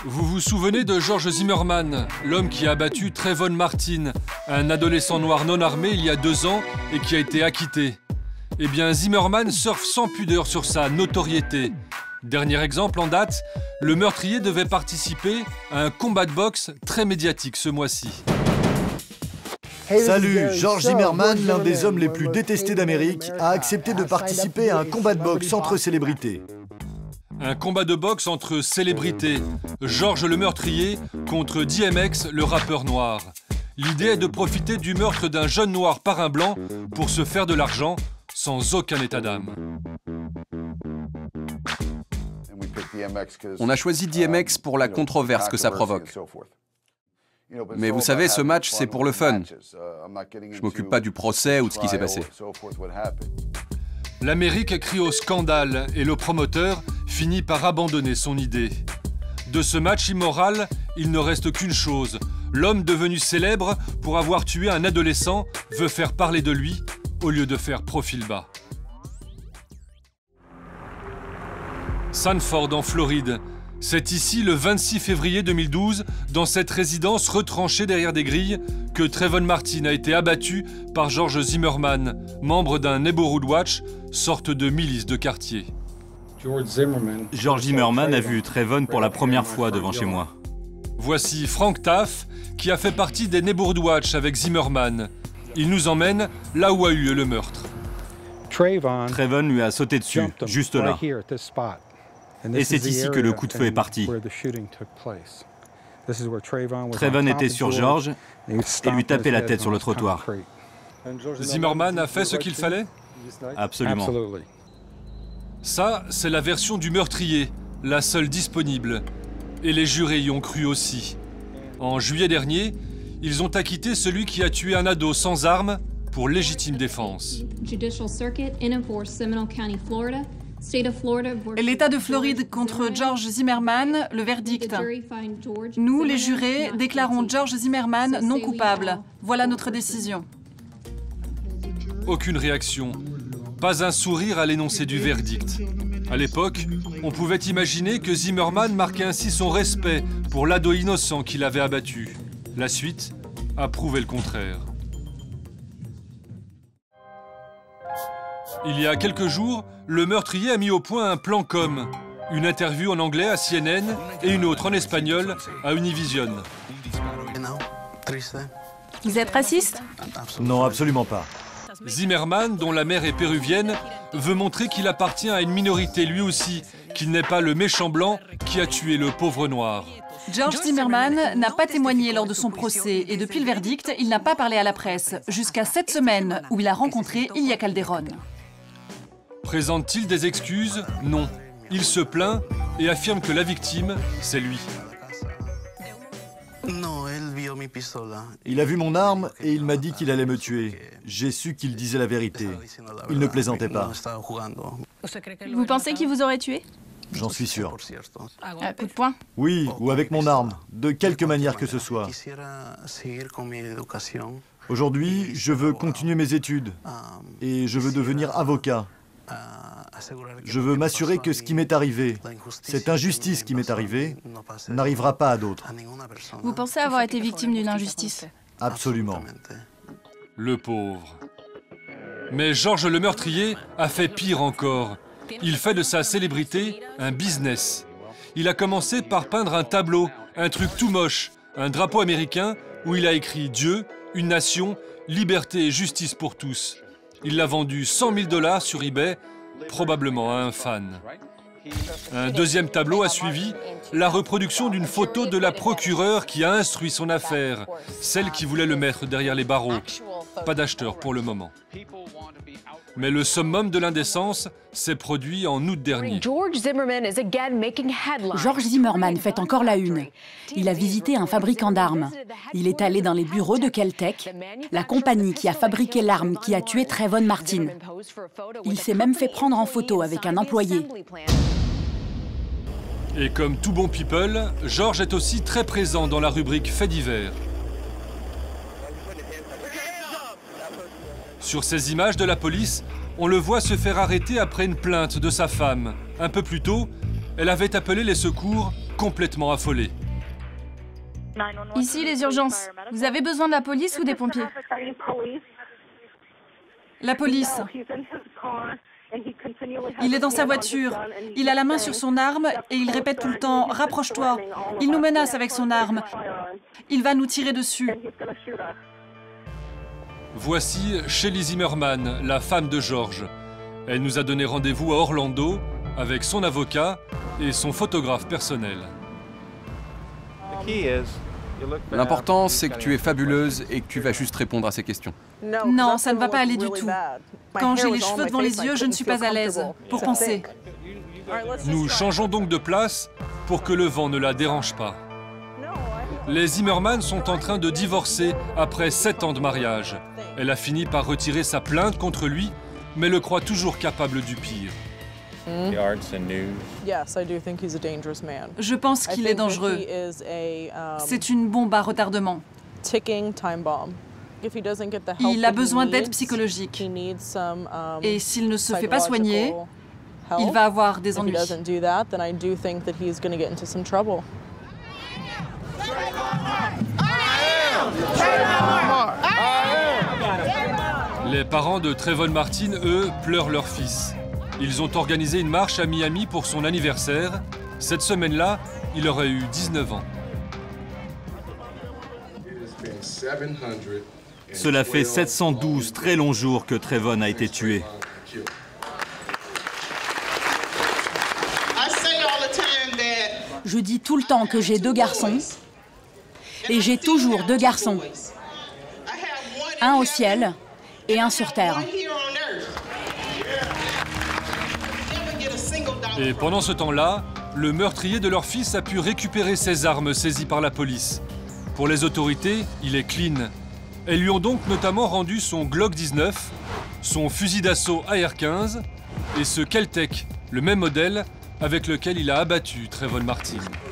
Vous vous souvenez de George Zimmerman, l'homme qui a abattu Trayvon Martin, un adolescent noir non armé il y a 2 ans et qui a été acquitté? Eh bien, Zimmerman surfe sans pudeur sur sa notoriété. Dernier exemple en date, le meurtrier devait participer à un combat de boxe très médiatique ce mois-ci. Salut, George Zimmerman, l'un des hommes les plus détestés d'Amérique, a accepté de participer à un combat de boxe entre célébrités. Un combat de boxe entre célébrités. George le meurtrier contre DMX, le rappeur noir. L'idée est de profiter du meurtre d'un jeune noir par un blanc pour se faire de l'argent sans aucun état d'âme. On a choisi DMX pour la controverse que ça provoque. Mais vous savez, ce match, c'est pour le fun. Je m'occupe pas du procès ou de ce qui s'est passé. L'Amérique crie au scandale et le promoteur finit par abandonner son idée. De ce match immoral, il ne reste qu'une chose. L'homme devenu célèbre pour avoir tué un adolescent veut faire parler de lui au lieu de faire profil bas. Sanford en Floride. C'est ici, le 26 février 2012, dans cette résidence retranchée derrière des grilles, que Trayvon Martin a été abattu par George Zimmerman, membre d'un Neighborhood Watch, sorte de milice de quartier. George Zimmerman a vu Trayvon pour la première fois devant chez moi. Voici Frank Taff, qui a fait partie des Neighborhood Watch avec Zimmerman. Il nous emmène là où a eu lieu le meurtre. Trayvon lui a sauté dessus, juste là. Et c'est ici que le coup de feu est parti. Trayvon était sur George et lui tapait la tête sur le trottoir. Zimmerman a fait ce qu'il fallait? Absolument. Ça, c'est la version du meurtrier, la seule disponible. Et les jurés y ont cru aussi. En juillet dernier, ils ont acquitté celui qui a tué un ado sans armes pour légitime défense. L'État de Floride contre George Zimmerman, le verdict. Nous, les jurés, déclarons George Zimmerman non coupable. Voilà notre décision. Aucune réaction. Pas un sourire à l'énoncé du verdict. À l'époque, on pouvait imaginer que Zimmerman marquait ainsi son respect pour l'ado innocent qu'il avait abattu. La suite a prouvé le contraire. Il y a quelques jours, le meurtrier a mis au point un plan com. Une interview en anglais à CNN et une autre en espagnol à Univision. Vous êtes raciste? Non, absolument pas. Zimmerman, dont la mère est péruvienne, veut montrer qu'il appartient à une minorité lui aussi, qu'il n'est pas le méchant blanc qui a tué le pauvre noir. George Zimmerman n'a pas témoigné lors de son procès et depuis le verdict, il n'a pas parlé à la presse, jusqu'à cette semaine où il a rencontré Ilia Calderón. Présente-t-il des excuses? Non. Il se plaint et affirme que la victime, c'est lui. Il a vu mon arme et il m'a dit qu'il allait me tuer. J'ai su qu'il disait la vérité. Il ne plaisantait pas. Vous pensez qu'il vous aurait tué? J'en suis sûr. À coup de poing? Oui, ou avec mon arme, de quelque manière que ce soit. Aujourd'hui, je veux continuer mes études et je veux devenir avocat. Je veux m'assurer que ce qui m'est arrivé, cette injustice qui m'est arrivée, n'arrivera pas à d'autres. Vous pensez avoir été victime d'une injustice? Absolument. Le pauvre. Mais George le meurtrier a fait pire encore. Il fait de sa célébrité un business. Il a commencé par peindre un tableau, un truc tout moche, un drapeau américain où il a écrit Dieu, une nation, liberté et justice pour tous. Il l'a vendu 100 000 $ sur eBay, probablement à un fan. Un deuxième tableau a suivi, la reproduction d'une photo de la procureure qui a instruit son affaire, celle qui voulait le mettre derrière les barreaux. Pas d'acheteur pour le moment. Mais le summum de l'indécence s'est produit en août dernier. George Zimmerman fait encore la une. Il a visité un fabricant d'armes. Il est allé dans les bureaux de Keltec, la compagnie qui a fabriqué l'arme qui a tué Trayvon Martin. Il s'est même fait prendre en photo avec un employé. Et comme tout bon people, George est aussi très présent dans la rubrique Faits divers. Sur ces images de la police, on le voit se faire arrêter après une plainte de sa femme. Un peu plus tôt, elle avait appelé les secours complètement affolé. Ici, les urgences. Vous avez besoin de la police ou des pompiers? La police. Il est dans sa voiture. Il a la main sur son arme et il répète tout le temps « Rapproche-toi ». Il nous menace avec son arme. Il va nous tirer dessus. Voici Shelly Zimmerman, la femme de George. Elle nous a donné rendez-vous à Orlando avec son avocat et son photographe personnel. L'important, c'est que tu es fabuleuse et que tu vas juste répondre à ces questions. Non, ça ne va pas aller du tout. Quand j'ai les cheveux devant les yeux, je ne suis pas à l'aise pour penser. Nous changeons donc de place pour que le vent ne la dérange pas. Les Zimmerman sont en train de divorcer après 7 ans de mariage. Elle a fini par retirer sa plainte contre lui, mais le croit toujours capable du pire. Je pense qu'il est dangereux. C'est une bombe à retardement. Il a besoin d'aide psychologique. Et s'il ne se fait pas soigner, il va avoir des ennuis. Les parents de Trayvon Martin, eux, pleurent leur fils. Ils ont organisé une marche à Miami pour son anniversaire. Cette semaine-là, il aurait eu 19 ans. Cela fait 712 très longs jours que Trayvon a été tué. Je dis tout le temps que j'ai 2 garçons, et j'ai toujours 2 garçons. Un au ciel et un sur terre. Et pendant ce temps-là, le meurtrier de leur fils a pu récupérer ses armes saisies par la police. Pour les autorités, il est clean. Elles lui ont donc notamment rendu son Glock 19, son fusil d'assaut AR-15 et ce Kel-Tec, le même modèle avec lequel il a abattu Trayvon Martin.